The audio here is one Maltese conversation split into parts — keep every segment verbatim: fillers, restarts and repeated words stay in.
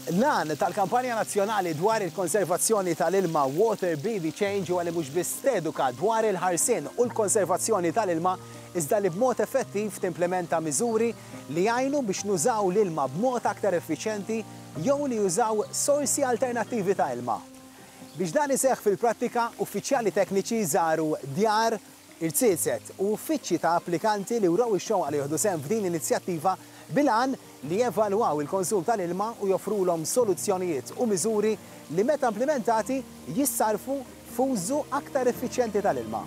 Nan tal-kampanja nazzjonali dwar il-konservazzjoni tal-ilma Water Be the Change huwa li mhux biss teduka dwar il-ħarsien u l-konservazzjoni tal-ilma iżda li b'mod effettiv timplementa miżuri li jgħinu biex nużaw l-ilma b'mod aktar effiċjenti jew li jużaw sorsi alternattivi ta' ilma. Biex dan iseħħ fil-prattika, uffiċjali tekniċi żaru djar, irtsiset u uffiċċji ta' applikanti li wraw ix-xewqa li jieħdu sehem f'din l-inizjattiva bil-għan li jevalwaw il-konsum tal-ilma u joffrulhom soluzzjonijiet u miżuri li meta implementati jissarfu f'użu aktar effiċjenti tal-ilma.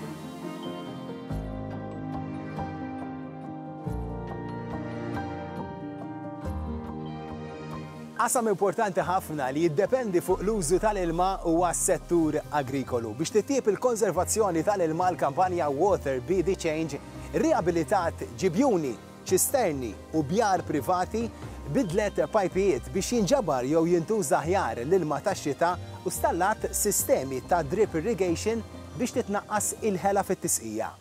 Qasam importanti ħafna li jiddependi fuq l-użu tal-ilma huwa s-settur agrikolu. Biex tittieb il-konservazzjoni tal-ilma l-kampanja Water Be the Change riabilitat ġibjuni, ċisterni u bjar privati bidlet pajpijiet biex jinġabar jew jintuża aħjar l-ilma tax-xita u stallat sistemi ta' drip irrigation biex titnaqqas il-ħela fit-tisqija.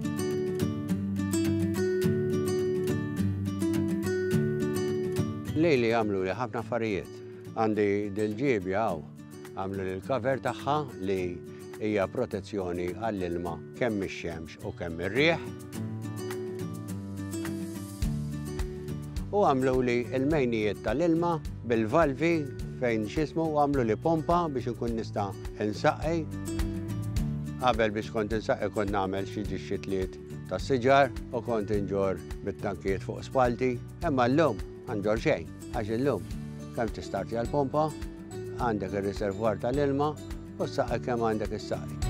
Lejli għamlu li ħafna affarijiet. Għandi dil-ġibi għaw għamlu li l-cover tagħha li hija protezzjoni għall-ilma kemm ix-xemx u kemm ir-rieħ. U għamlu li l-mejnijiet tal-ilma bil-valvi fejn xismu u għamlu li pompa biex nkun nista' insaqqi. Qabel biex kont insaqqi kont nagħmel xi ġixxitliet tas siġar u kont inġor bit-tankijiet fuq spalti, imma llum għanġor xejn, għax illum kemm tistarti għal-pompa, għandek ir-riservwar tal-ilma u s-saqqi kemm għandek is-saqi.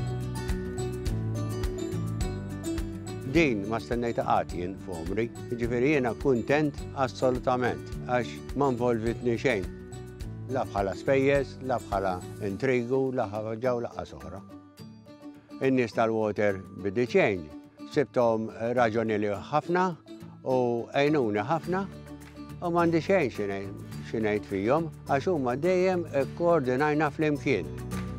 Din ma stennejta qatt jien f'għumri, jiġifieri jiena kuntent assolutament għax ma involvitni xejn. La bħala spejjeż, la bħala intrigu, la ħaġa laqqas oħra. In-nies tal-Water Be the Change sibthom raġonili ħafna u għajnuni ħafna u m'għandi xejn xi ngħid fihom għax huma dejjem ikkoordinajna flimkien.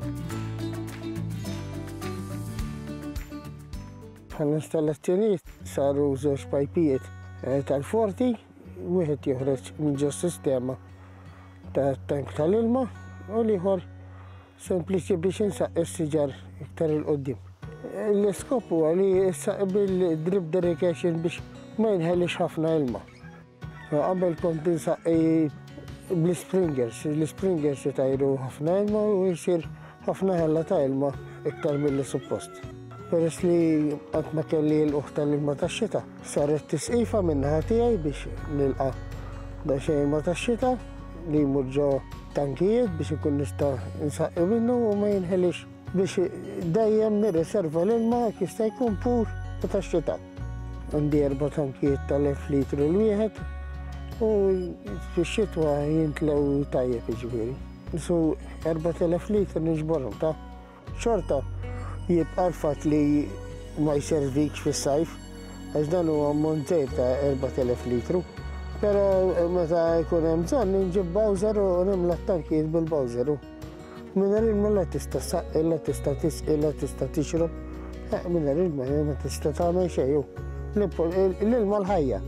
Bħall-installazzjonijiet saru żewġ pajpijiet tal-forti, wieħed joħroġ minn ġo sistema tat-tank tal-ilma u l-ieħor sempliċi biex insaqqi s-siġar iktar il-qoddim. L-iskop huwa li issaqi bil-drip irrigation biex ma jinħellix ħafna ilma. Qabel kont insaqqi bl-springers, l-springers jitajru ħafna ilma u jsir ħafna ħella ta' ilma iktar milli suppost. Peress li qatt ma kelli l-uħ tal-ilma tax-xita, saret tisqifa min-naħa tiegħi biex nilqa' daqsxejn ilma tax-xita li jmur ġo tankijiet biex ikun nista' insaqqi minnu u ma jinħelix biex dejjem nirriserva l-ilma jista' jkun pur tax-xita. Għandi erba' tankijiet tal-elf litru l-wieħed u fix-xitwa jintlew tajjeb jiġifieri. Nisu erba' telef litru niġborhom ta' xorta jibqa' l-fatt li ma jservikx fis-sajf għax dan huwa ammont żgħir ta' erba' telef litru. Però meta jkun hemm bżonn inġib bowser u nimla t-tankijiet bil-bowser. Mingħajr ilma la tista' ssaqqi, la tista' tisqi, la tista' tixrob. Mingħajr ilma ma tista' tagħmel xejn. L-ilma l-ħajja.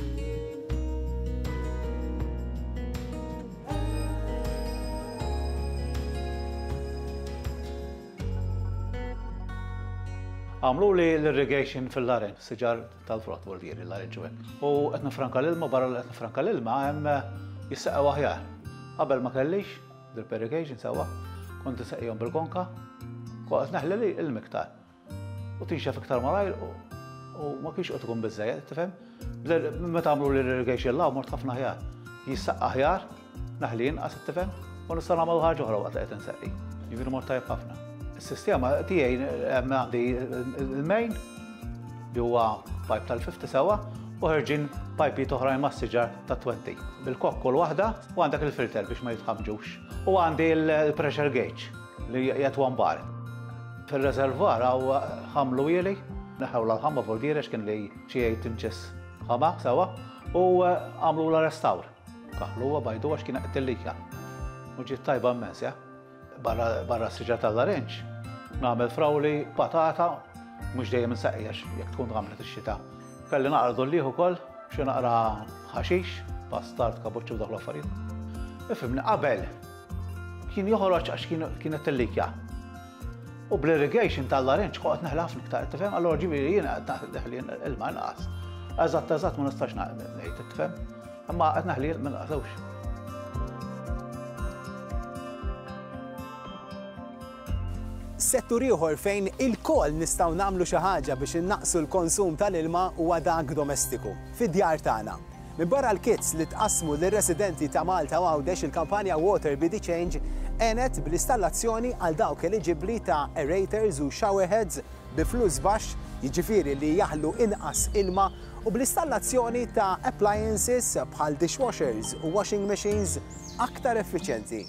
Għamlu li l-irrigation fil-laren, siġar tal-frott voldieri, l-laren ġuwen. U qed nifranka l-ilma, barra li qed nifranka l-ilma hemm jissaqqa aħjar. Qabel ma kellix drip irrigation sewwa, kont insaqihom bil-konka, qed neħli li l-miktar. U tinxef iktar malajr u ma kienx qed ikun biżżejjed, tifhem? Meta għamlu l-irrigation law mort ħafna aħjar. Jissaqqa aħjar, neħli inqas, tifhem? U nista' nagħmel ħaġa oħra waqt li qed insaqi. Jiġifieri mort tajjeb ħafna. Is-sistema tiegħi hemm għandi il-main li huwa pipe tal-fifty sewwa u ħerġin pajpijiet oħrajn mas-siġar ta' twenty. Bil-kokkol waħda u għandek il-filter biex ma jitħamġux. U għandi il-pressure gauge li qiegħed one bar. Fil-reservoir hawn ħamlu ieli, neħew l-ħamma voldieri kien li xi jgħid inċess ħama sewwa u għamlu la restawr. Kaħluha bajdu għax kien qed tillika. U ġiet tajba immens, ja? Barra s-siġar tal-arenġ, nagħmel frawli patata, mhux dejjem insaqqijax jekk tkun għamlet ix-xita. Kelli naqra dollieħ ukoll, xi naqra ħaxix, pastart, kabuċċu u dak l-affarijiet. Ifhimni qabel kien joħroġ għax kienet tillikja. U bl-irrigation tal-larinċ qoqgħod neħla ħafna iktar, tifhem? Allura ġifieri jiena qed neħli ilma inqas. Eżatt eżatt ma nistax ngħid, tifhem? Imma qed neħli ma nqasewx. Settur ieħor fejn il-koll nistgħu nagħmlu xi ħaġa biex innaqsu l-konsum tal-ilma huwa dak domestiku, fid-djar tagħna. Min barra l-kits li tqassmu lir-residenti ta' Malta u Għawdex il-kampanja Water B D Change għenet bl-installazzjoni għal dawk eligibbli ta' aerators u showerheads bi flus baxx, jiġifieri li jaħlu inqas ilma, u bl-installazzjoni ta' appliances bħal dishwashers u washing machines aktar effiċjenti.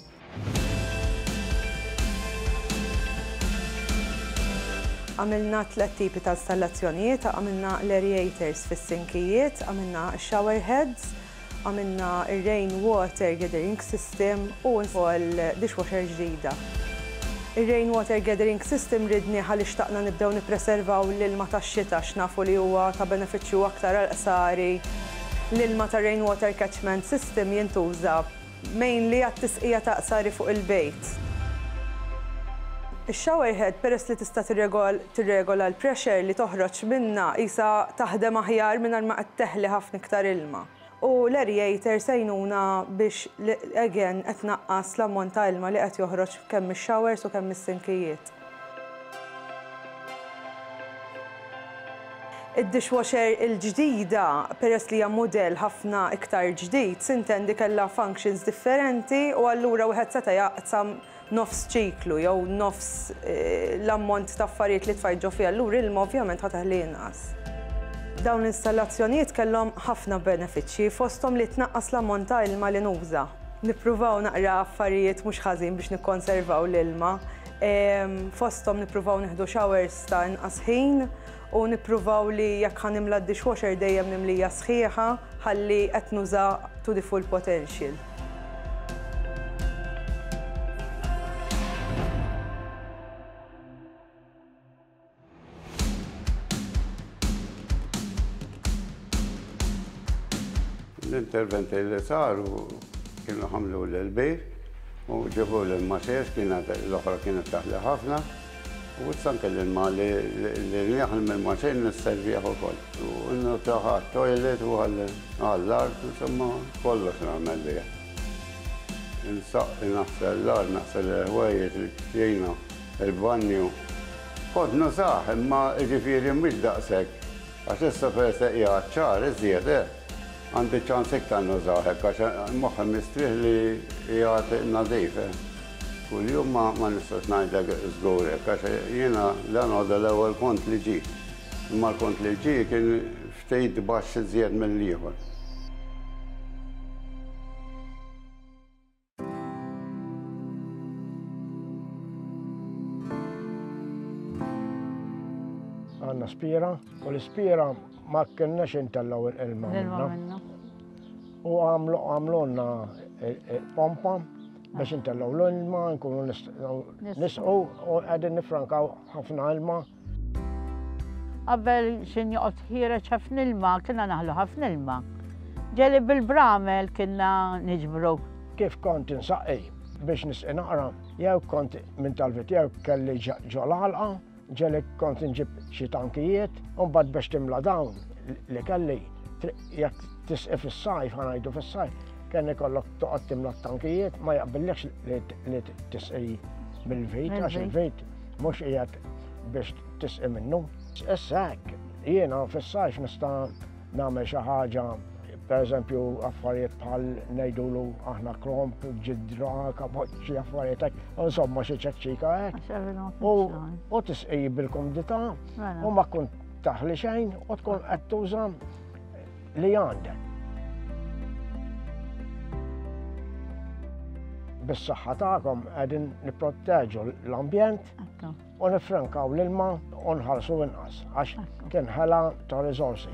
Għamilna tlet tipi ta' installazzjonijiet, għamilna l-aerators fis-sinkijiet, għamilna showerheads, għamilna il-rain water gathering system u wkoll dishwasher ġdida. Il-rain water gathering system ridni ħalli xtaqna nibdew nippreservaw l-ilma tax-xita x'nafu li huwa ta' benefiċċju aktar għal-qsari. L-ilma ta' rain water catchment system jintuża mainly għat-tisqija ta' qsari fuq il-bejt. Ix-showerhead peress li tista' tirregola l-pressure li toħroġ minnha qisha taħdem aħjar mingħajr ma qed teħli ħafna iktar ilma. U l-aerator sejnuna biex again qed tnaqqas l-ammont ta' ilma li qed joħroġ kemm ix-showers u kemm is-sinkijiet. Id-dishwasher il-ġdida peress li hija mudell ħafna iktar ġdid, sintendi kellha functions differenti u allura wieħed seta' jaqsam nofs ċiklu jew nofs l-ammont ta' affarijiet li tfajġu fiha allura ilma ovvjament ħateħli inqas. Dawn l-installazzjonijiet kellhom ħafna benefiċċji fosthom li tnaqqas l-ammont ta' ilma li nuża. Nippruvaw naqra affarijiet mhux ħażin biex nikkonservaw l-ilma. Fosthom nippruvaw nieħdu showers ta' inqas ħin u nippruvaw li jekk ħanimla d-dishwasher dejjem nimlija sħiħa ħalli qed nuża to the full potential. L-interventi li saru kienu ħamlu l-bejt u ġibu l-maċeż, l-oħra kienet taħli ħafna u s-sanke l-ilma li njaħl mill-maċeż nisservijaħ ukoll. U innu taħħa toilet u għall-art, insomma, kollox nagħmel bija. Insaq naħsel l-art, naħsel l-ħwejjeġ, il-ktjina, il-banju. Kont nusaħ, imma ġifieri mhix daqshekk, għax issa peress qiegħed ċar iżjed għandi ċans iktar nużaħek, għax moħħi mistrieħ li jgħat nadif. Kull-jum ma nistax ngħidlek żgurek, għax jiena dan għadha l-ewwel kont li ġi. Imma l-kont li ġi kien ftejt baxx iżjed mill-ieħor. Għandna spira, u l-ispira ma kienx intellaw il-ilma minna. U għamlunna pompa biex intellaw l-ilma, nkunu nisqu u għedin nifrankaw ħafna ilma. Qabel xin joqgħod ħireġ ħafna ilma, kienna naħlu ħafna ilma. Ġeli bil-bramel kienna niġbru. Kif kont insaqi biex nisqi naqra, jew kont minn talvit jew kelli ġolalqa, ġeli kont nġib xi tankijiet, u mbagħad biex timla dawn li kelli jekk tisqi fis-sajf, ħanajdu fis-sajf, kien ikollok toqgħod timla t-tankijiet, ma jaqbillekx li tisqi bil-vejt, għax il-vejt mhux qiegħed biex tisqi minnu. Issa hekk, jiena fis-sajf nista' nagħmel xi ħaġa, pereżempju affarijiet bħal ngħidulu aħna kromp, ġidra, kapoċċi, affarijiet hekk, insomma xi ċeċċika hekk. U tisqi bil-kumdità u ma tkun taħli xejn u tkun qed tuża li għandek. Bis-saħħa tagħkom qegħdin nipprotteġu l-ambjent u nifrankaw l-ilma u nħallsu inqas għax kien ħela ta' riżorsi.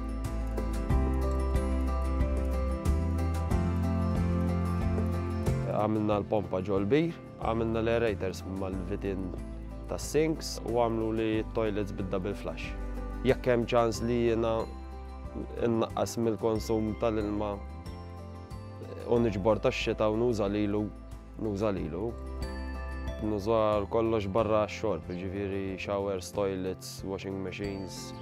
Għamilna l-pompa ġo l-bir, għamilna l-aerators mal-vitin tas sinks u għamlu li toilets bid-double flush. Jekk hemm ċans li jiena innaqqas mill-konsum tal-ilma u niġbor tax-xita u nuża lilu, nuża lilu. Nuża kollox barra x-xorb, ġifieri showers, toilets, washing machines.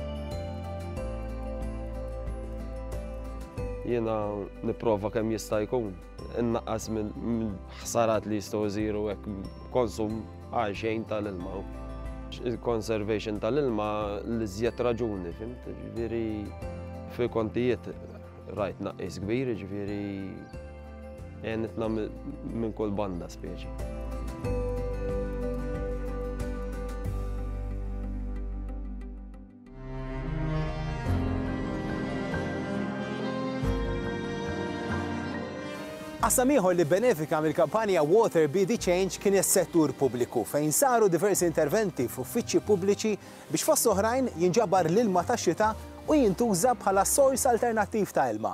Jiena nipprova kemm jista' jkun innaqqas minn ħsarat li jistgħu jsiru hekk konsum għaxejn tal-ilma. Il-conservation tal-ilma l-iżjed raġuni, fimt? Ġifieri fil-kontijiet rajt naqqis kbir, ġifieri għenitna minn kull banda speċi. Qasam ieħor li benefika mill-kampanja Water B D Change kien is-settur pubbliku fejn saru diversi interventi f'uffiċċji pubbliċi biex fost oħrajn jinġabar l-ilma tax-xita u jintuża bħala sors alternattiv ta' ilma.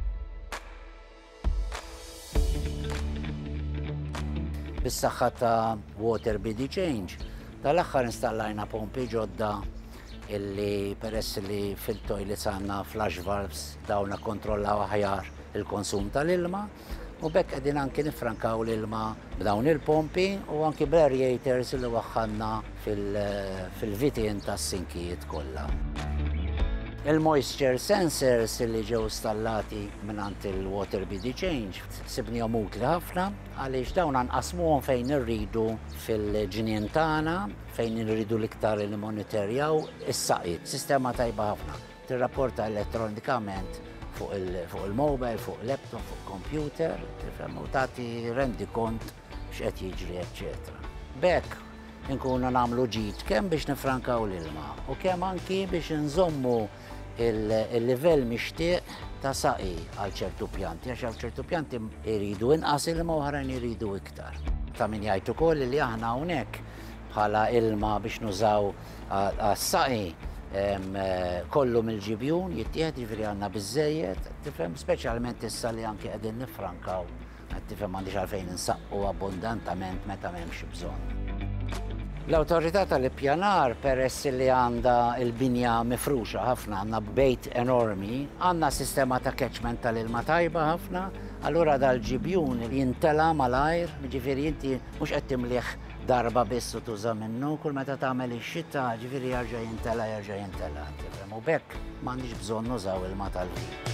Bis-saħħa ta' Water B D Change tal-aħħar installajna pompi ġodda illi peress li fil-toilets għandna flash valves dawna kontrollaw aħjar il-konsum tal-ilma. U bekk qegħdin anke nifrankaw l-ilma b'dawn il-pompi u anke bl-aerators li waħħalna fil-vitien tas-sinkijiet kollha. Il-moisture sensors li ġew installati mingħand il-Water B D Change sibnihom utli ħafna għaliex dawn nqasmuhom fejn irridu fil-ġinien tagħna, fejn irridu l-iktar li monitorjaw is-saqi. Sistema tajba ħafna. Tirrapporta elettronikament fuq il-mobile, fuq il-laptop, fuq il-computer, u tagħti rendi kont x'qed jiġri, eċċetera. Bekk inkunu nagħmlu ġid kemm biex nifrankaw l-ilma u kemm anki biex nżommu il-livell mixtieq ta' saqi għal ċertu pjanti, għax għal ċertu pjanti jridu inqas ilma u oħrajn jridu iktar. Ta' min jgħid ukoll li aħna hawnhekk bħala ilma biex nużaw għas-saqi kollu mill-ġibjun jittieħed jiġifieri għandna biżżejjed, tifhem speċjalment issa li anke qegħdin nifrankaw, qed tifhem m'għandix għalfejn insaqqu abbondantament meta m'hemmx bżonn. L-awtorità tal-ippjanar peress li għandha l-binja mifruxa ħafna, għandna bejt enormi, għandna sistema ta' catchment tal-ilma tajba ħafna, allura dal-ġibjun jintela malajr, jiġifieri inti mhux qed timlih darba biss u tuża minnu, kull meta tagħmel ix-xita, ġifieri jerġa' jintela, jerġa' jintela. U bekk m'għandix bżonn nużaw ilma tal-vit.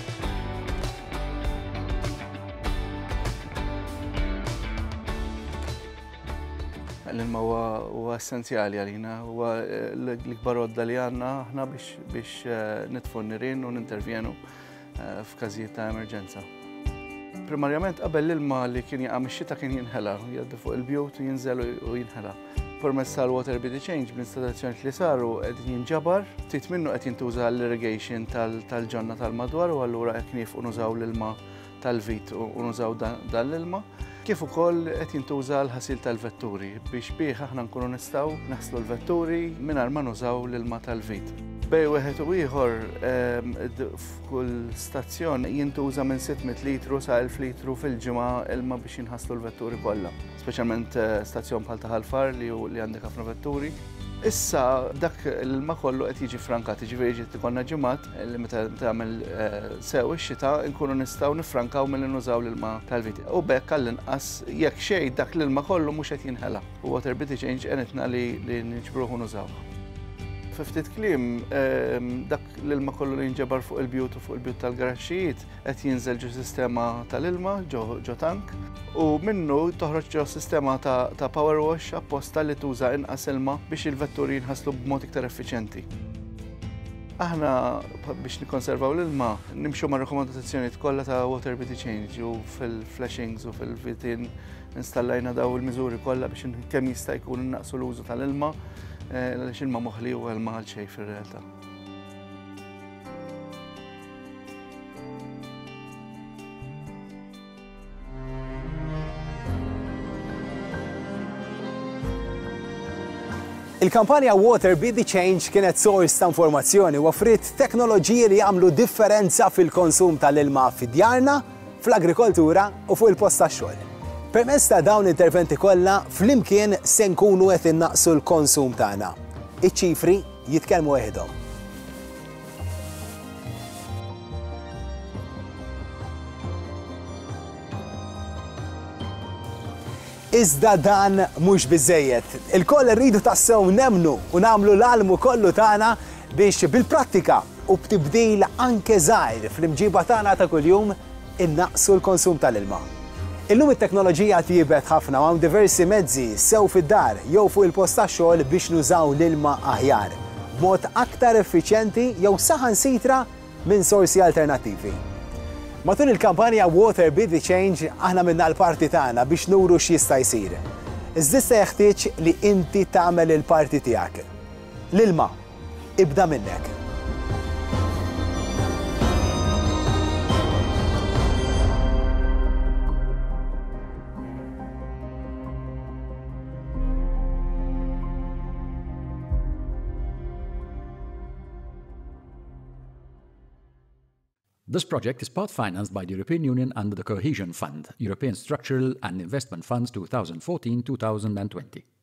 L-ilma huwa essenzjali għalina, huwa l-ikbar għodda li għandna aħna biex nitfgħu n-nirien u nintervjenu f'każijiet ta' emerġenza. Primarjament qabel l-ilma li kien jaqa' mix-xita kien jinħela, jgħaddi fuq il-bjut u jinżel u jinħela. Permezz tal-Water B D Change bl-installazzjoni li saru qed jinġabar, ftit minnu qed jintuża l-irrigation tal-ġonna tal-madwar u allura qed nifqu nużaw l-ilma tal-vit u nużaw dan l-ilma. Kif ukoll qed jintuża l-ħasil tal-vetturi biex bih aħna nkunu nistgħu naħslu l-vetturi mingħajr ma nużaw l-ilma tal-vit. Bej wieħed u ieħor f'kull stazzjon jintuża minn sitt mit litru sa elf litru fil-ġimgħa ilma biex jinħasslu l-vetturi kollha, speċjalment stazzjon bħal ta' Ħalfar li għandek ħafna vetturi. Issa dak l-ilma kollu qed jiġi frankat, jiġifieri ġiet ikollna ġimgħat li meta tagħmel sew ix-xita nkunu nistgħu nifrankaw milli nużaw l-ilma tal-vit. U bekk għall-inqas jekk xejn dak l-ilma kollu mhux qed jinħela. U Water B D Change għenitna li niġbruh u nużaw. Fiftit kliem, dak l-ilma kollu li jinġabar fuq il-bjut u fuq il-bjut tal-garaxxijiet qed jinżel ġo sistema tal-ilma ġo tank u minnu toħroġ ġo sistema ta' power wash apposta li tuża inqas ilma biex il-vetturi jinħasslu b'mod iktar effiċjenti. Aħna biex nikkonservaw l-ilma nimxu ma' rekomendazzjonijiet kollha ta' Water B D Change u fil-flashings u fil-vitin installajna daw il-miżuri kollha biex kemm jista' jkun innaqsu l-użu tal-ilma għaliex ilma moħħli u ilma għal xejn fir-realtà. Il-kampanja Water B D Change kienet sors ta' informazzjoni u offrit teknoloġiji li jagħmlu differenza fil-konsum tal-ilma fid-djarna, fl-agrikoltura u fuq il-post tax-xogħol. Permezz ta' dawn interventi kollha flimkien se nkunu qed innaqsu l-konsum tagħna. Iċ-ċifri jitkellmu waħedhom. Iżda dan mhux biżejjed. Il-koll rridu tassew nemnu u nagħmlu l-almu kollu tagħna biex bil-prattika u b'tibdil anke żgħir fl-imġiba tagħna ta' kuljum innaqsu l-konsum tal-ilma. Illum it-teknoloġija tjibet ħafna u hemm diversi mezzi sew fid-dar jew fuq il-post tax-xogħol biex nużaw l-ilma aħjar b'mod aktar effiċjenti jew saħansitra minn sorsi alternattivi. Matul il-kampanja Water Be The Change aħna minna l-parti tagħna biex nuru x'jista' jsir. Iżda issa jeħtieġ li inti tagħmel il-parti tiegħek. L-ilma, ibda minnek. This project is part-financed by the European Union under the Cohesion Fund, European Structural and Investment Funds twenty fourteen to twenty twenty.